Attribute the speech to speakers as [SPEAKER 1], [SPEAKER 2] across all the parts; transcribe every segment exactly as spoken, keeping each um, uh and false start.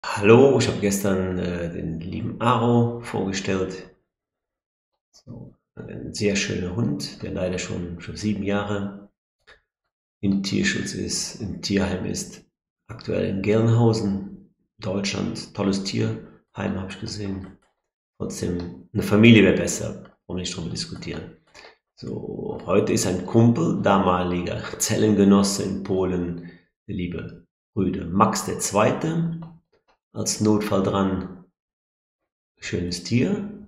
[SPEAKER 1] Hallo, ich habe gestern äh, den lieben Aro vorgestellt. So, ein sehr schöner Hund, der leider schon, schon sieben Jahre im Tierschutz ist, im Tierheim ist. Aktuell in Gelnhausen, Deutschland. Tolles Tierheim habe ich gesehen. Trotzdem, eine Familie wäre besser, wollen wir nicht drüber diskutieren. So, heute ist ein Kumpel, damaliger Zellengenosse in Polen, der liebe Rüde Max der Zweite, als Notfall dran. Schönes Tier.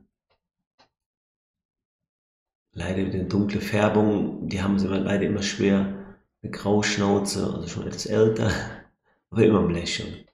[SPEAKER 1] Leider mit der dunklen Färbung, die haben sie immer, leider immer schwer. Eine graue Schnauze, also schon etwas älter, aber immer am Lächeln.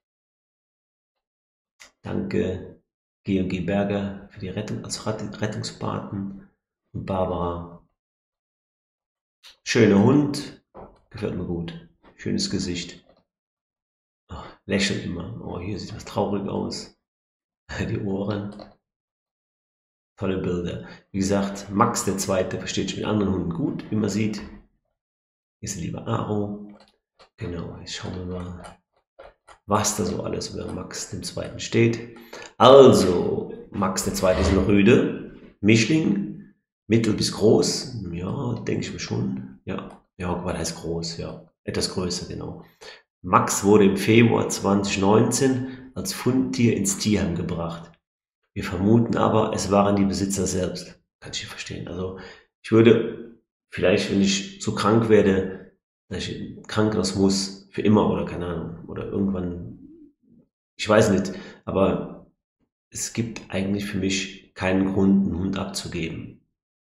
[SPEAKER 1] Danke G und G Berger für die Rettung als Rettungspaten und Barbara. Schöner Hund, gefällt mir gut. Schönes Gesicht. Oh, lächelt immer. Oh, hier sieht was traurig aus. Die Ohren. Tolle Bilder. Wie gesagt, Max der Zweite versteht sich mit anderen Hunden gut, wie man sieht. Hier ist der liebe Aro. Genau, jetzt schauen wir mal, was da so alles über Max dem Zweiten steht. Also, Max der Zweite ist ein Rüde, Mischling, mittel bis groß. Ja, denke ich mir schon. Ja, ja, was heißt groß? Ja, etwas größer, genau. Max wurde im Februar zweitausendneunzehn als Fundtier ins Tierheim gebracht. Wir vermuten aber, es waren die Besitzer selbst. Kann ich nicht verstehen. Also, ich würde vielleicht, wenn ich so krank werde, dass ich im Krankenhaus muss, für immer oder keine Ahnung, oder irgendwann, ich weiß nicht, aber es gibt eigentlich für mich keinen Grund, einen Hund abzugeben.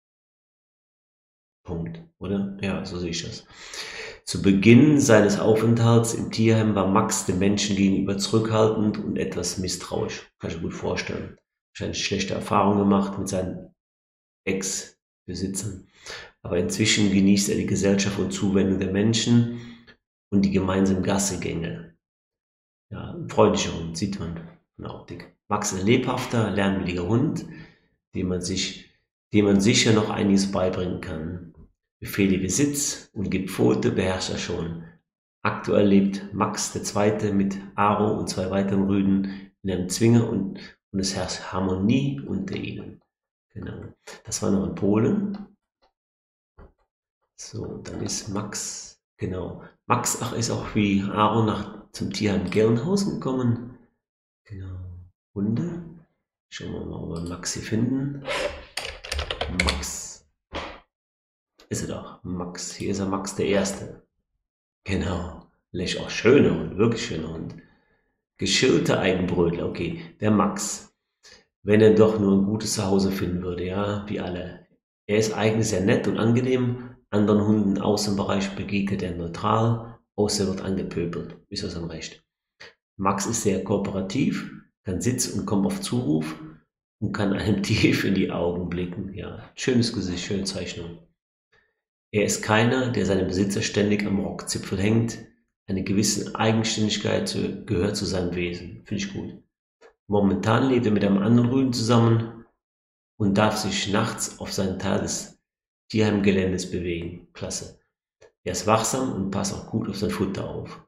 [SPEAKER 1] Punkt, oder? Ja, so sehe ich das. Zu Beginn seines Aufenthalts im Tierheim war Max dem Menschen gegenüber zurückhaltend und etwas misstrauisch. Kann ich mir gut vorstellen. Wahrscheinlich schlechte Erfahrungen gemacht mit seinen Ex-Besitzern. Aber inzwischen genießt er die Gesellschaft und Zuwendung der Menschen und die gemeinsamen Gassegänge. Ja, ein freundlicher Hund, sieht man von der Optik. Max ist ein lebhafter, lernwilliger Hund, dem man sich, dem man sicher noch einiges beibringen kann. Befehle wie Sitz und gib Pfote beherrscht er schon. Aktuell lebt Max der Zweite mit Aro und zwei weiteren Rüden in einem Zwinger und, und es herrscht Harmonie unter ihnen. Genau. Das war noch in Polen. So, dann ist Max, genau. Max ach, ist auch wie Aro nach, zum Tierheim Gelnhausen gekommen. Genau. Hunde. Schauen wir mal, ob wir Max hier finden. Max. Ist er doch. Max. Hier ist er Max der Erste. Genau. Läch auch schöner Hund, wirklich schöner Hund. Geschillte Eigenbrötler. Okay, der Max. Wenn er doch nur ein gutes Zuhause finden würde, ja, wie alle. Er ist eigentlich sehr nett und angenehm. Anderen Hunden im Außenbereich begegnet er neutral, außer er wird angepöbelt. Ist das ein Recht. Max ist sehr kooperativ, kann sitzen und kommt auf Zuruf und kann einem tief in die Augen blicken. Ja, schönes Gesicht, schöne Zeichnung. Er ist keiner, der seinem Besitzer ständig am Rockzipfel hängt. Eine gewisse Eigenständigkeit gehört zu seinem Wesen. Finde ich gut. Momentan lebt er mit einem anderen Rüden zusammen und darf sich nachts auf seinen Teil des Tierheimgeländes bewegen. Klasse. Er ist wachsam und passt auch gut auf sein Futter auf.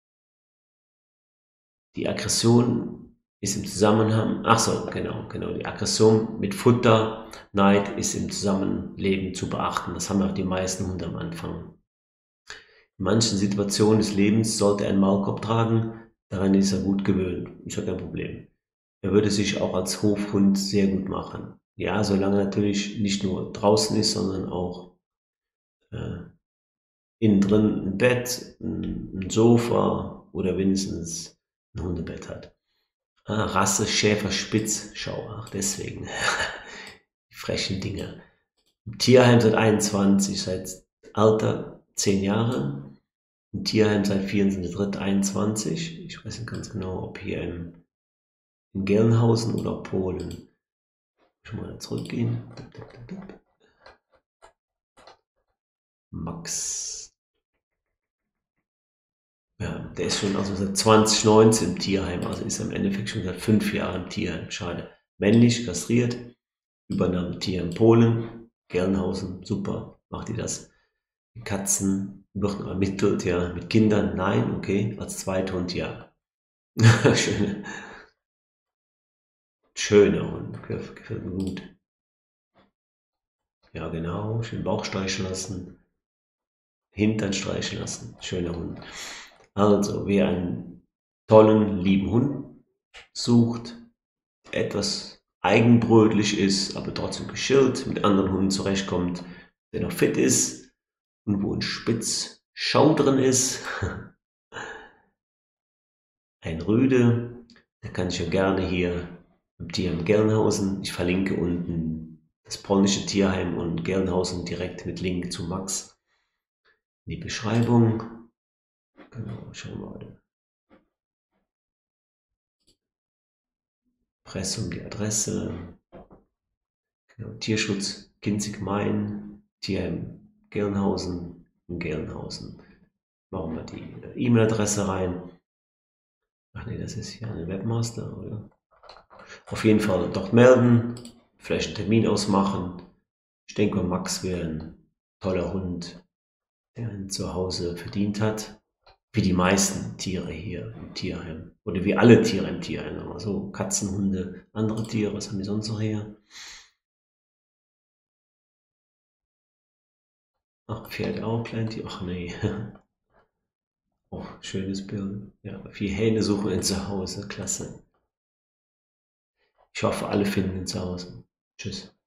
[SPEAKER 1] Die Aggression ist im Zusammenhang, ach so, genau, genau, die Aggression mit Futter, Neid ist im Zusammenleben zu beachten. Das haben auch die meisten Hunde am Anfang. In manchen Situationen des Lebens sollte er einen Maulkorb tragen, daran ist er gut gewöhnt, ist ja kein Problem. Er würde sich auch als Hofhund sehr gut machen. Ja, solange er natürlich nicht nur draußen ist, sondern auch äh, innen drin ein Bett, ein, ein Sofa oder wenigstens ein Hundebett hat. Ah, Rasse Schäfer Spitz, schau, ach deswegen. Die frechen Dinger. Im Tierheim seit einundzwanzig, seit Alter zehn Jahre. Im Tierheim seit vierzehnten dritten einundzwanzig. Ich weiß nicht ganz genau, ob hier in, in Gelnhausen oder Polen. Schon mal zurückgehen. Max. Ja, der ist schon also seit zwanzig neunzehn im Tierheim, also ist er im Endeffekt schon seit fünf Jahren im Tierheim. Schade. Männlich, kastriert, übernahm Tier in Polen, Gelnhausen, super, macht ihr das. Die Katzen wird ermittelt, ja, mit Kindern, nein, okay, als Zweithund, ja. Schöne, schöner Hund, gefällt gefällt mir gut. Ja, genau, schön Bauch streichen lassen, Hintern streichen lassen, schöner Hund. Also, wer einen tollen, lieben Hund sucht, etwas eigenbrötlich ist, aber trotzdem geschillt, mit anderen Hunden zurechtkommt, der noch fit ist und wo ein Spitz Schau drin ist, ein Rüde, der kann ich ja gerne hier im Tierheim Gelnhausen. Ich verlinke unten das polnische Tierheim und Gelnhausen direkt mit Link zu Max in die Beschreibung. Genau, schauen wir mal. Pressum die Adresse. Genau, Tierschutz Kinzig-Main, Tierheim Gelnhausen und Gelnhausen. Machen wir die E-Mail-Adresse rein. Ach nee, das ist hier eine Webmaster, oder? Auf jeden Fall dort melden, vielleicht einen Termin ausmachen. Ich denke, Max wäre ein toller Hund, der ein Zuhause verdient hat. Wie die meisten Tiere hier im Tierheim. Oder wie alle Tiere im Tierheim. Aber so Katzen, Hunde, andere Tiere, was haben die sonst noch hier? Ach, Pferd auch, Kleintier. Ach nee. Oh, schönes Bild. Ja, vier Hähne suchen ein Zuhause. Klasse. Ich hoffe, alle finden ein Zuhause. Tschüss.